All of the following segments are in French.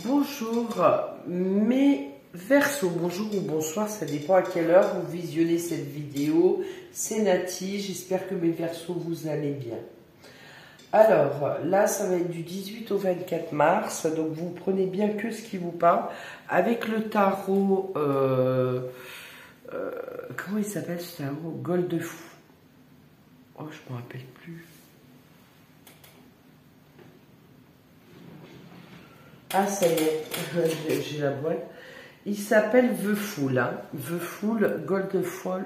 Bonjour mes Verseaux, bonjour ou bonsoir, ça dépend à quelle heure vous visionnez cette vidéo. C'est Nati, j'espère que mes Verseaux vous allez bien. Alors là, ça va être du 18 au 24 mars, donc vous prenez bien que ce qui vous parle. Avec le tarot, comment il s'appelle ce tarot? Gold de fou. Oh, je ne me rappelle plus. Ah, ça y est, j'ai la boîte. Il s'appelle The Fool, hein. The Fool, Gold Foil.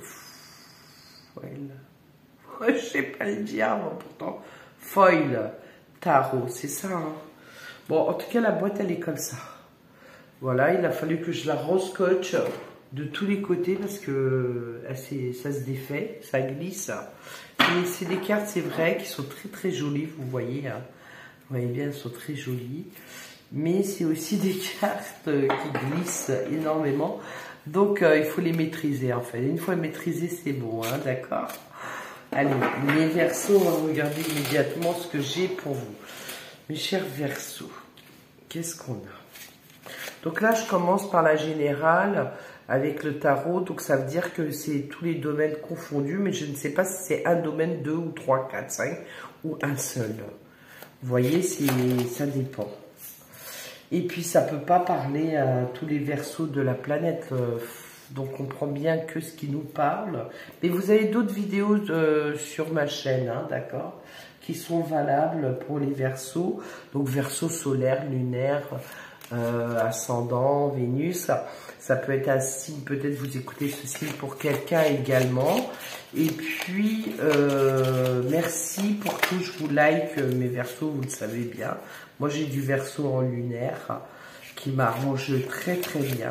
Je ne sais pas le dire, pourtant. Foil, tarot, c'est ça, hein. Bon, en tout cas, la boîte, elle est comme ça. Voilà, il a fallu que je la rescotche de tous les côtés parce que ça se défait, ça glisse. Et c'est des cartes, c'est vrai, qui sont très très jolies, vous voyez, hein. Vous voyez bien, elles sont très jolies. Mais c'est aussi des cartes qui glissent énormément. Donc, il faut les maîtriser, en fait. Une fois maîtrisé, c'est bon, hein, d'accord? Allez, mes Verseaux, on va regarder immédiatement ce que j'ai pour vous. Mes chers Verseaux, qu'est-ce qu'on a? Donc là, je commence par la générale avec le tarot. Donc, ça veut dire que c'est tous les domaines confondus. Mais je ne sais pas si c'est un domaine, 2 ou 3, 4, 5 ou un seul. Vous voyez, ça dépend. Et puis, ça ne peut pas parler à tous les Verseaux de la planète. Donc, on prend bien que ce qui nous parle. Mais vous avez d'autres vidéos sur ma chaîne, hein, d'accord, qui sont valables pour les Verseaux. Donc, Verseau solaire, lunaire, ascendant, Vénus. Ça peut être un signe, peut-être vous écoutez ce signe pour quelqu'un également. Et puis, merci pour tout. Je vous like mes Verseaux, vous le savez bien. Moi, j'ai du Verseau en lunaire qui m'arrange très très bien.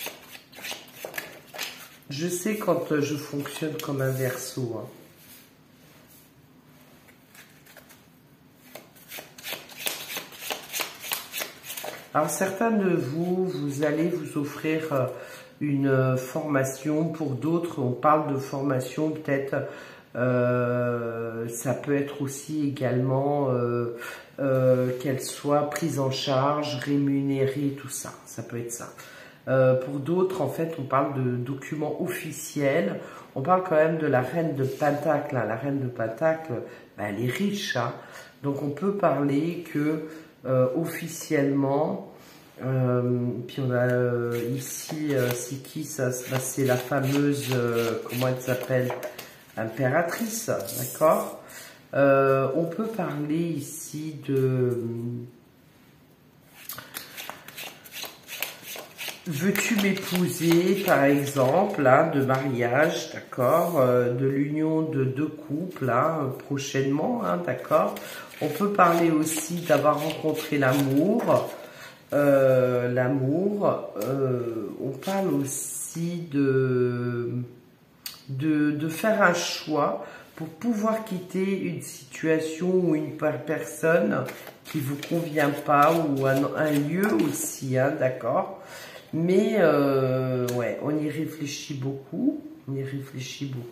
Je sais quand je fonctionne comme un Verseau, hein. Alors, certains de vous, vous allez vous offrir une formation. Pour d'autres, on parle de formation, peut-être, ça peut être aussi également qu'elle soit prise en charge, rémunérée, tout ça. Ça peut être ça. Pour d'autres, en fait, on parle de documents officiels. On parle quand même de la reine de Pentacle, hein. La reine de Pentacle, ben, elle est riche, hein. Donc, on peut parler que officiellement, puis on a ici, c'est qui ça? C'est la fameuse, comment elle s'appelle? Impératrice, d'accord? On peut parler ici de... Veux-tu m'épouser, par exemple, hein, de mariage, d'accord, de l'union de deux couples, hein, prochainement, hein, d'accord. On peut parler aussi d'avoir rencontré l'amour, on parle aussi de faire un choix pour pouvoir quitter une situation ou une personne qui vous convient pas, ou un lieu aussi, hein, d'accord. Mais, ouais, on y réfléchit beaucoup. On y réfléchit beaucoup.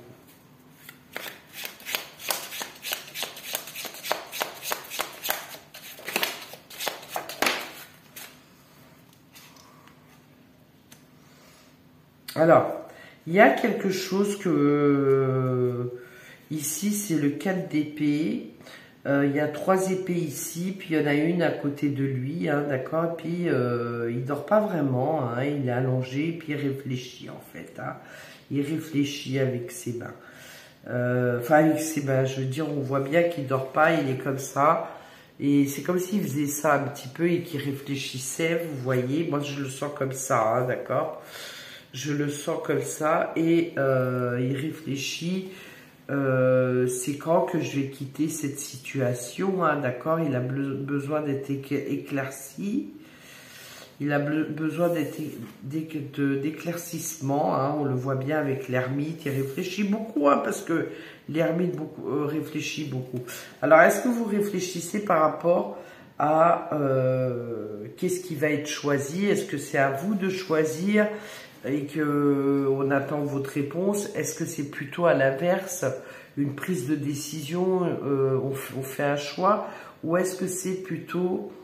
Alors, il y a quelque chose que... ici, c'est le 4 d'épée. Il y a 3 épées ici, puis il y en a une à côté de lui, hein, d'accord. Puis il dort pas vraiment, hein, il est allongé, puis il réfléchit en fait, hein. Il réfléchit avec ses mains. Enfin, avec ses mains, je veux dire, on voit bien qu'il dort pas, il est comme ça. Et c'est comme s'il faisait ça un petit peu et qu'il réfléchissait, vous voyez. Moi, je le sens comme ça, hein, d'accord. Je le sens comme ça et il réfléchit. C'est quand que je vais quitter cette situation, hein, d'accord. Il a besoin d'être éclairci. Il a besoin d'éclaircissement, hein, on le voit bien avec l'ermite. Il réfléchit beaucoup, hein, parce que l'ermite réfléchit beaucoup. Alors, est-ce que vous réfléchissez par rapport à qu'est-ce qui va être choisi? Est-ce que c'est à vous de choisir et que on attend votre réponse? Est-ce que c'est plutôt à l'inverse, une prise de décision, on fait un choix, ou est-ce que c'est plutôt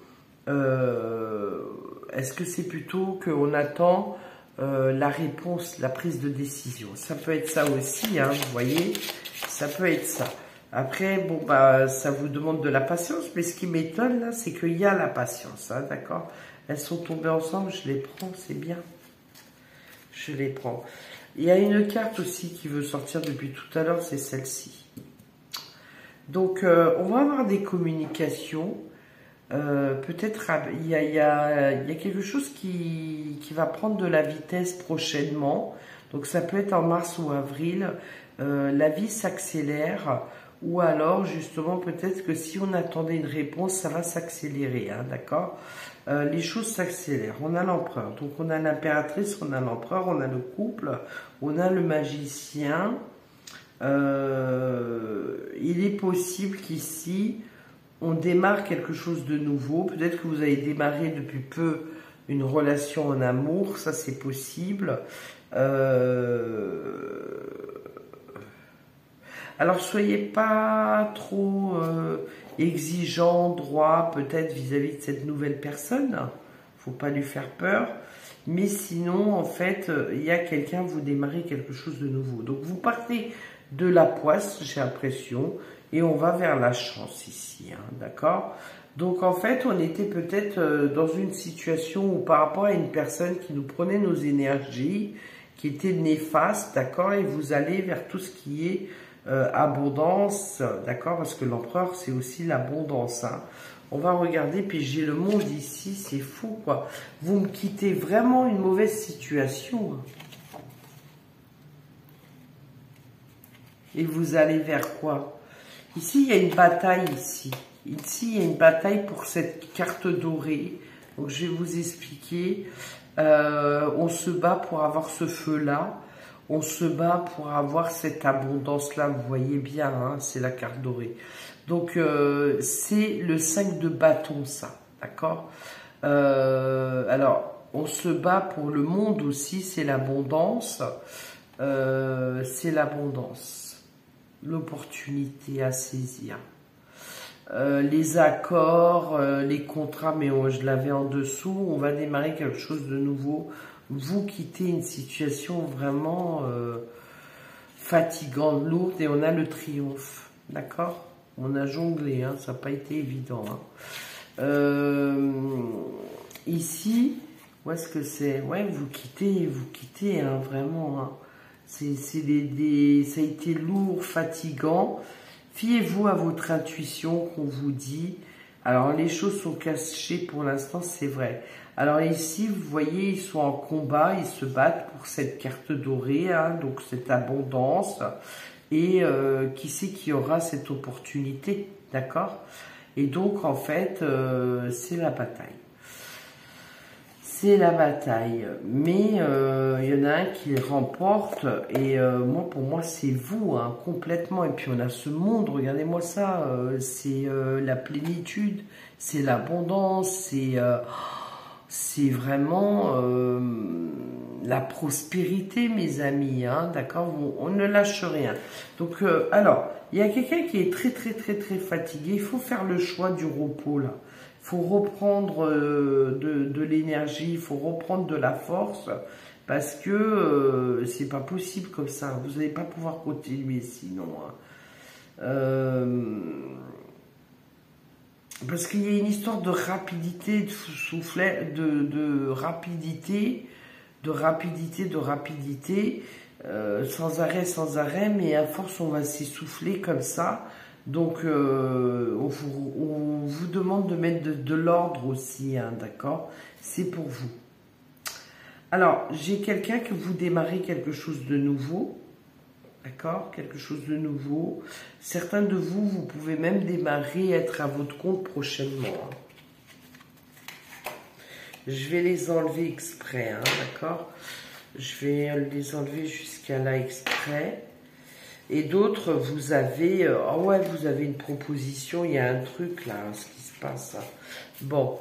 Est-ce que c'est plutôt qu'on attend la réponse, la prise de décision? Ça peut être ça aussi, hein, vous voyez, ça peut être ça. Après, bon, bah, ça vous demande de la patience, mais ce qui m'étonne, là, c'est qu'il y a la patience, hein, d'accord? Elles sont tombées ensemble, je les prends, c'est bien. Je les prends. Il y a une carte aussi qui veut sortir depuis tout à l'heure, c'est celle-ci. Donc, on va avoir des communications. Peut-être il y a quelque chose qui va prendre de la vitesse prochainement. Donc, ça peut être en mars ou avril. La vie s'accélère. Ou alors, justement, peut-être que si on attendait une réponse, ça va s'accélérer, hein, d'accord? Les choses s'accélèrent. On a l'empereur, donc on a l'impératrice, on a l'empereur, on a le couple, on a le magicien. Il est possible qu'ici, on démarre quelque chose de nouveau. Peut-être que vous avez démarré depuis peu une relation en amour, ça c'est possible. Alors, soyez pas trop exigeant, droit, peut-être vis-à-vis de cette nouvelle personne. Faut pas lui faire peur. Mais sinon, en fait, il y a quelqu'un, vous démarrez quelque chose de nouveau. Donc, vous partez de la poisse, j'ai l'impression, et on va vers la chance ici, hein, d'accord? Donc, en fait, on était peut-être dans une situation où, par rapport à une personne qui nous prenait nos énergies, qui était néfaste, d'accord? Et vous allez vers tout ce qui est abondance, d'accord, parce que l'empereur c'est aussi l'abondance, hein. On va regarder, puis j'ai le monde ici, c'est fou quoi. Vous me quittez vraiment une mauvaise situation, hein. Et vous allez vers quoi? Ici il y a une bataille ici. Ici il y a une bataille pour cette carte dorée. Donc je vais vous expliquer. On se bat pour avoir ce feu là. On se bat pour avoir cette abondance-là, vous voyez bien, hein, c'est la carte dorée. Donc, c'est le 5 de bâton, ça, d'accord? Alors, on se bat pour le monde aussi, c'est l'abondance. L'opportunité à saisir. Les accords, les contrats, mais je l'avais en dessous, on va démarrer quelque chose de nouveau. Vous quittez une situation vraiment fatigante, lourde, et on a le triomphe, d'accord? On a jonglé, hein, ça n'a pas été évident, hein. Ici, où est-ce que c'est? Ouais, vous quittez, hein, vraiment, hein. Ça a été lourd, fatigant. Fiez-vous à votre intuition qu'on vous dit. Alors, les choses sont cachées pour l'instant, c'est vrai. Alors ici, vous voyez, ils sont en combat, ils se battent pour cette carte dorée, hein, donc cette abondance. Et qui c'est qui aura cette opportunité, d'accord? Et donc, en fait, c'est la bataille. C'est la bataille. Mais il y en a un qui remporte. Et moi, pour moi, c'est vous, hein, complètement. Et puis, on a ce monde, regardez-moi ça. C'est la plénitude, c'est l'abondance, c'est vraiment la prospérité, mes amis, hein, d'accord? On ne lâche rien. Donc, alors, il y a quelqu'un qui est très, très, très, très fatigué. Il faut faire le choix du repos, là. Il faut reprendre de l'énergie, il faut reprendre de la force, parce que c'est pas possible comme ça. Vous n'allez pas pouvoir continuer sinon, hein. Parce qu'il y a une histoire de rapidité, de soufflet, de rapidité, sans arrêt, mais à force on va s'essouffler comme ça. Donc on vous demande de mettre de l'ordre aussi, hein, d'accord? C'est pour vous. Alors, j'ai quelqu'un que vous démarrez quelque chose de nouveau. D'accord? Quelque chose de nouveau. Certains de vous, vous pouvez même démarrer, être à votre compte prochainement. Je vais les enlever exprès, hein, d'accord? Je vais les enlever jusqu'à là exprès. Et d'autres, vous avez... oh ouais, vous avez une proposition, il y a un truc là, ce qui se passe. Bon.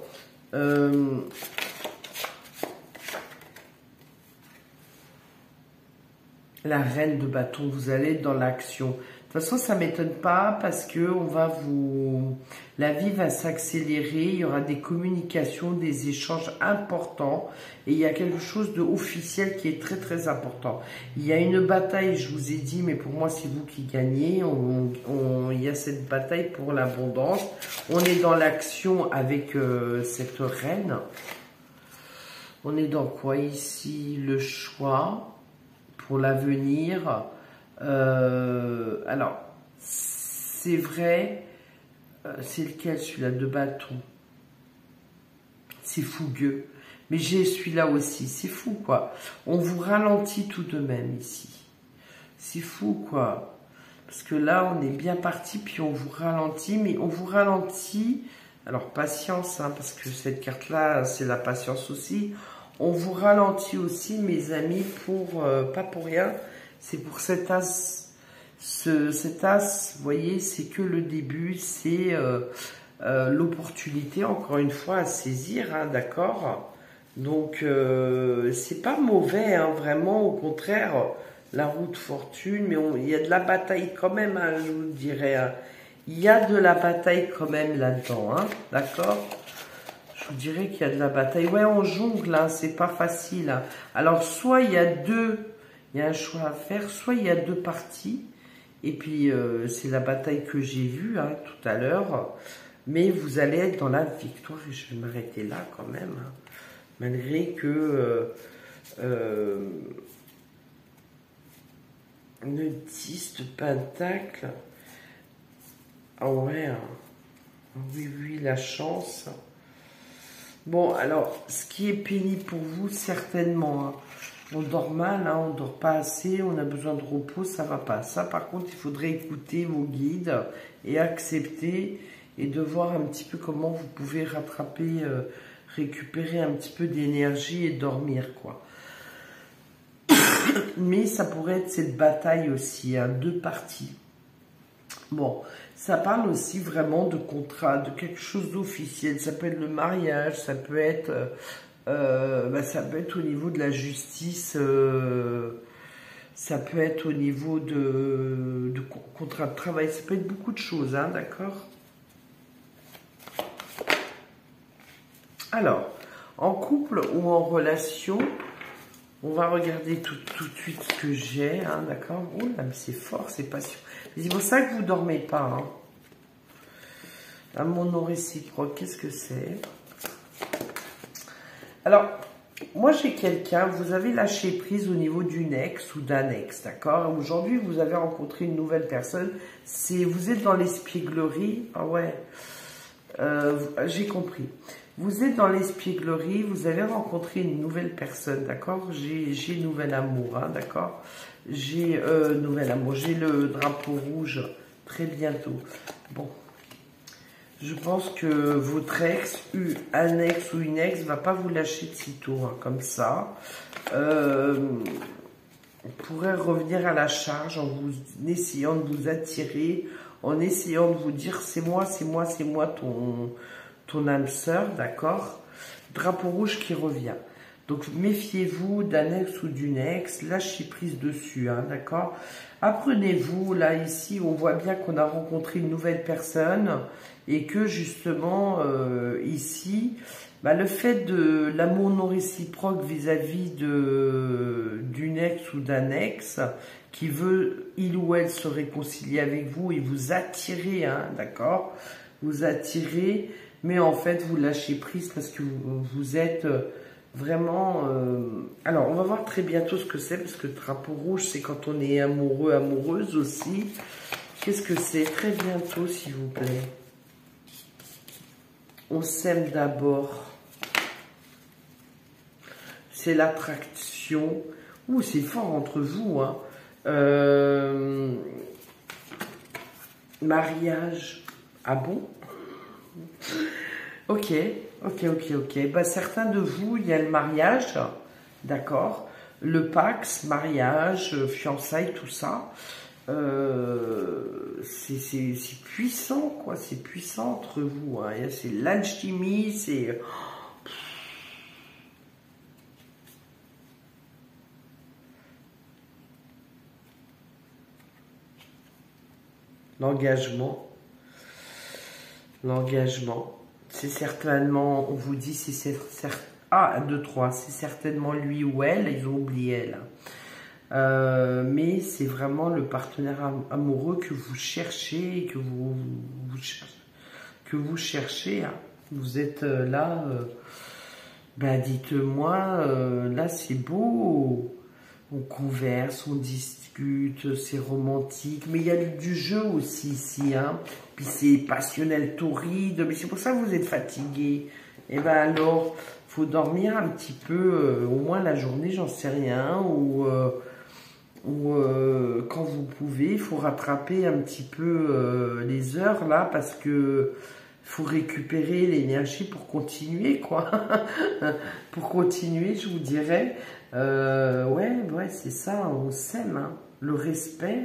La reine de bâton, vous allez être dans l'action. De toute façon, ça ne m'étonne pas parce que on va vous... La vie va s'accélérer, il y aura des communications, des échanges importants et il y a quelque chose d'officiel qui est très très important. Il y a une bataille, je vous ai dit, mais pour moi c'est vous qui gagnez. Il y a cette bataille pour l'abondance. On est dans l'action avec cette reine. On est dans quoi ici? Le choix pour l'avenir. Alors, c'est vrai, c'est lequel celui-là de bâton? C'est fougueux. Mais j'ai celui-là aussi, c'est fou quoi. On vous ralentit tout de même ici. C'est fou quoi. Parce que là, on est bien parti, puis on vous ralentit, mais on vous ralentit. Alors, patience, hein, parce que cette carte-là, c'est la patience aussi. On vous ralentit aussi, mes amis, pour pas pour rien. C'est pour cet as. Cet as, vous voyez, c'est que le début, c'est l'opportunité, encore une fois, à saisir, hein, d'accord? Donc, c'est pas mauvais, hein, vraiment, au contraire, la route fortune, mais il y a de la bataille quand même, hein, je vous dirais. Hein. Il y a de la bataille quand même là-dedans, hein, d'accord? Je vous dirais qu'il y a de la bataille. Ouais, on jongle, hein, c'est pas facile. Hein. Alors, soit il y a il y a un choix à faire, soit il y a deux parties. Et puis, c'est la bataille que j'ai vue hein, tout à l'heure. Mais vous allez être dans la victoire. Et je vais m'arrêter là quand même. Hein, malgré que le 10 de pentacle. Ah ouais. Hein. Oui, oui, la chance. Bon, alors, ce qui est pénible pour vous, certainement. Hein, on dort mal, hein, on dort pas assez, on a besoin de repos, ça va pas. Ça, par contre, il faudrait écouter vos guides et accepter et de voir un petit peu comment vous pouvez rattraper, récupérer un petit peu d'énergie et dormir, quoi. Mais ça pourrait être cette bataille aussi, hein, deux parties. Bon, ça parle aussi vraiment de contrat, de quelque chose d'officiel. Ça peut être le mariage, ça peut être au niveau de la justice, ça peut être au niveau de contrat de travail, ça peut être beaucoup de choses, hein, d'accord? Alors, en couple ou en relation, on va regarder tout de suite ce que j'ai, hein, d'accord? Oh là, mais c'est fort, c'est patient. C'est pour ça que vous ne dormez pas. Hein. Amour non réciproque, qu'est-ce que c'est? Alors, moi j'ai quelqu'un, vous avez lâché prise au niveau d'une ex ou d'un ex, d'accord? Aujourd'hui, vous avez rencontré une nouvelle personne. Vous êtes dans l'espièglerie. Ah ouais, j'ai compris. Vous êtes dans l'espièglerie, vous avez rencontré une nouvelle personne, d'accord? J'ai nouvel amour, hein, d'accord? J'ai nouvel amour, j'ai le drapeau rouge très bientôt. Bon, je pense que votre ex, un ex ou une ex, va pas vous lâcher de sitôt, hein, comme ça. On pourrait revenir à la charge en vous essayant de vous attirer, en essayant de vous dire c'est moi, c'est moi, c'est moi ton âme sœur, d'accord? Drapeau rouge qui revient. Donc, méfiez-vous d'un ex ou d'une ex. Lâchez prise dessus, hein, d'accord? Apprenez-vous, là, ici, on voit bien qu'on a rencontré une nouvelle personne et que, justement, ici, bah, le fait de l'amour non réciproque vis-à-vis d'une ex ou d'un ex qui veut, il ou elle, se réconcilier avec vous et vous attirer, hein, d'accord? Vous attirer, mais en fait, vous lâchez prise parce que vous êtes... vraiment, alors on va voir très bientôt ce que c'est, parce que le drapeau rouge, c'est quand on est amoureux, amoureuse aussi. Qu'est-ce que c'est? Très bientôt, s'il vous plaît. On s'aime d'abord. C'est l'attraction. Ouh, c'est fort entre vous, hein. Mariage. Ah bon? Ok, ok. Bah, certains de vous, il y a le mariage, d'accord? Le Pax, mariage, fiançailles, tout ça. C'est puissant, quoi. C'est puissant entre vous. Hein. C'est l'alchimie, c'est... l'engagement. L'engagement. C'est certainement, on vous dit, si c'est ah, 1, 2, 3, c'est certainement lui ou elle, ils ont oublié elle. Mais c'est vraiment le partenaire amoureux que vous cherchez, que vous cherchez. Hein. Vous êtes là, ben dites-moi, là c'est beau, on converse, on discute, c'est romantique, mais il y a du jeu aussi ici, hein. Puis c'est passionnel, torride, mais c'est pour ça que vous êtes fatigué. Et ben alors, faut dormir un petit peu, au moins la journée, j'en sais rien, ou quand vous pouvez, il faut rattraper un petit peu les heures là, parce que faut récupérer l'énergie pour continuer, quoi. Pour continuer, je vous dirais. Ouais, c'est ça, on s'aime. Hein. Le respect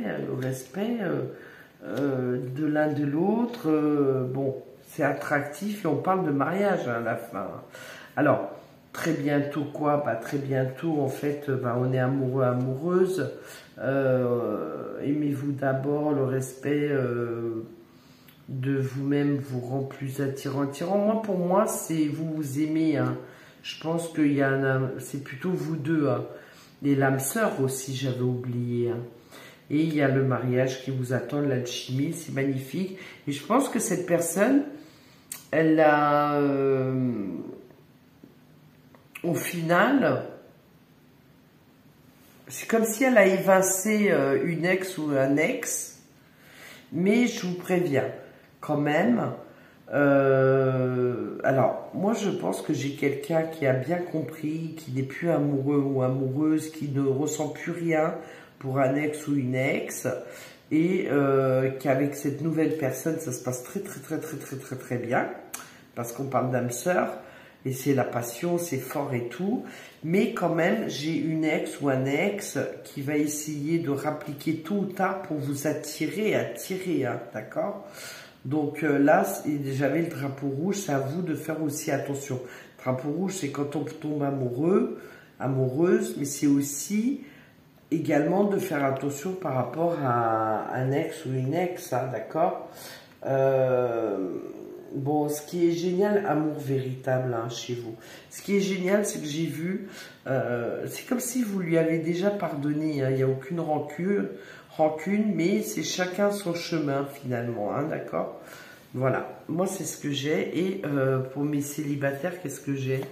de l'un de l'autre. Bon, c'est attractif et on parle de mariage hein, à la fin. Alors, très bientôt quoi? Bah, très bientôt, en fait, bah, on est amoureux, amoureuse. Aimez-vous d'abord, le respect de vous-même vous rend plus attirant. Moi, pour moi, c'est vous vous aimez. Hein. Je pense qu'il y a c'est plutôt vous deux. Hein. Et l'âme sœur aussi, j'avais oublié. Hein. Et il y a le mariage qui vous attend, l'alchimie, c'est magnifique. Et je pense que cette personne, elle a, au final, c'est comme si elle a évincé une ex ou un ex. Mais je vous préviens, quand même, alors, moi je pense que j'ai quelqu'un qui a bien compris, qui n'est plus amoureux ou amoureuse, qui ne ressent plus rien pour un ex ou une ex, et qu'avec cette nouvelle personne, ça se passe très bien, parce qu'on parle d'âme sœur, et c'est la passion, c'est fort et tout, mais quand même, j'ai une ex ou un ex qui va essayer de rappliquer tôt ou tard pour vous attirer, hein, d'accord? Donc là, j'avais le drapeau rouge, c'est à vous de faire aussi attention. Le drapeau rouge, c'est quand on tombe amoureux, amoureuse, mais c'est aussi également de faire attention par rapport à un ex ou une ex, hein, d'accord? Bon, ce qui est génial, amour véritable hein, chez vous. Ce qui est génial, c'est que j'ai vu, c'est comme si vous lui avez déjà pardonné. Hein, il n'y a aucune rancune, mais c'est chacun son chemin finalement, hein, d'accord? Voilà, moi c'est ce que j'ai. Et pour mes célibataires, qu'est-ce que j'ai?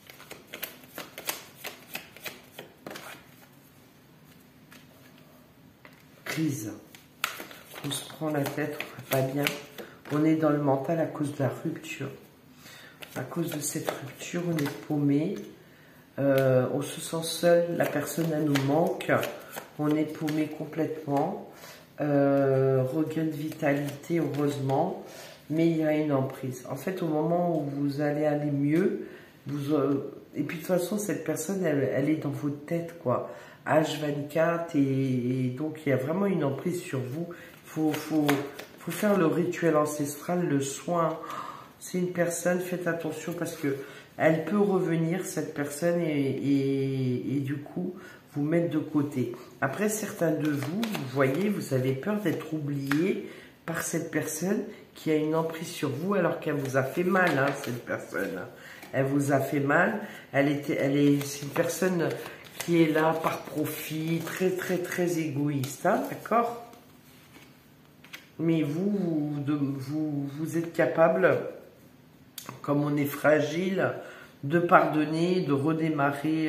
Crise. On se prend la tête, on va pas bien. On est dans le mental à cause de la rupture. À cause de cette rupture, on est paumé. On se sent seul, la personne elle nous manque. On est paumé complètement. Regain de vitalité, heureusement. Mais il y a une emprise. En fait, au moment où vous allez aller mieux, et puis de toute façon, cette personne, elle est dans votre tête, quoi. H24, et donc il y a vraiment une emprise sur vous. Faut faire le rituel ancestral, le soin. C'est une personne, faites attention parce que elle peut revenir, cette personne, et du coup, vous mettre de côté. Après, certains de vous, vous voyez, vous avez peur d'être oublié par cette personne qui a une emprise sur vous alors qu'elle vous a fait mal, hein, cette personne. Elle vous a fait mal. C'est une personne qui est là par profit, très égoïste, hein, d'accord? Mais vous êtes capable, comme on est fragile, de pardonner, de redémarrer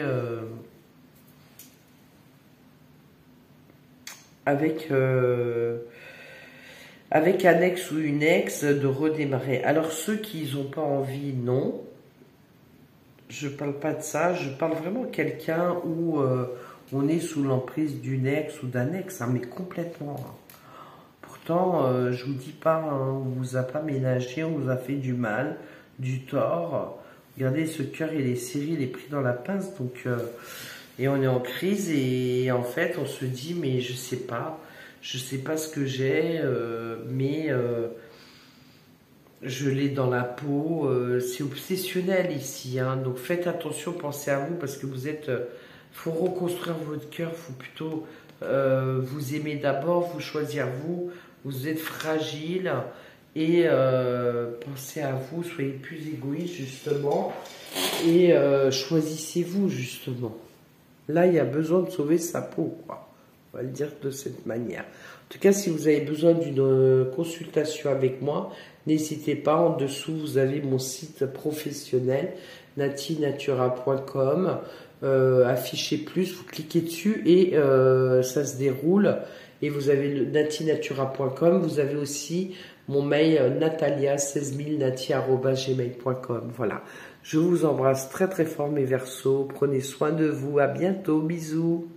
avec un ex ou une ex, de redémarrer. Alors ceux qui n'ont pas envie, non. Je parle pas de ça, je parle vraiment de quelqu'un où on est sous l'emprise d'une ex ou d'un ex, hein, mais complètement. Hein. Pourtant, je vous dis pas, hein, on vous a pas ménagé, on vous a fait du mal, du tort. Regardez, ce cœur, il est serré, il est pris dans la pince, donc et on est en crise et en fait, on se dit, mais je sais pas ce que j'ai, mais je l'ai dans la peau. C'est obsessionnel ici, hein, donc faites attention, pensez à vous parce que vous êtes. Faut reconstruire votre cœur, faut plutôt vous aimer d'abord, vous choisir vous. Vous êtes fragile Et pensez à vous, soyez plus égoïste justement. Et choisissez-vous justement. Là, il y a besoin de sauver sa peau, quoi. On va le dire de cette manière. En tout cas, si vous avez besoin d'une consultation avec moi, n'hésitez pas. En dessous, vous avez mon site professionnel, natinatura.com. Affiché plus, vous cliquez dessus et ça se déroule. Et vous avez le natinatura.com. Vous avez aussi mon mail natalia16000nati@gmail.com. Voilà. Je vous embrasse très très fort mes Verseaux. Prenez soin de vous. À bientôt. Bisous.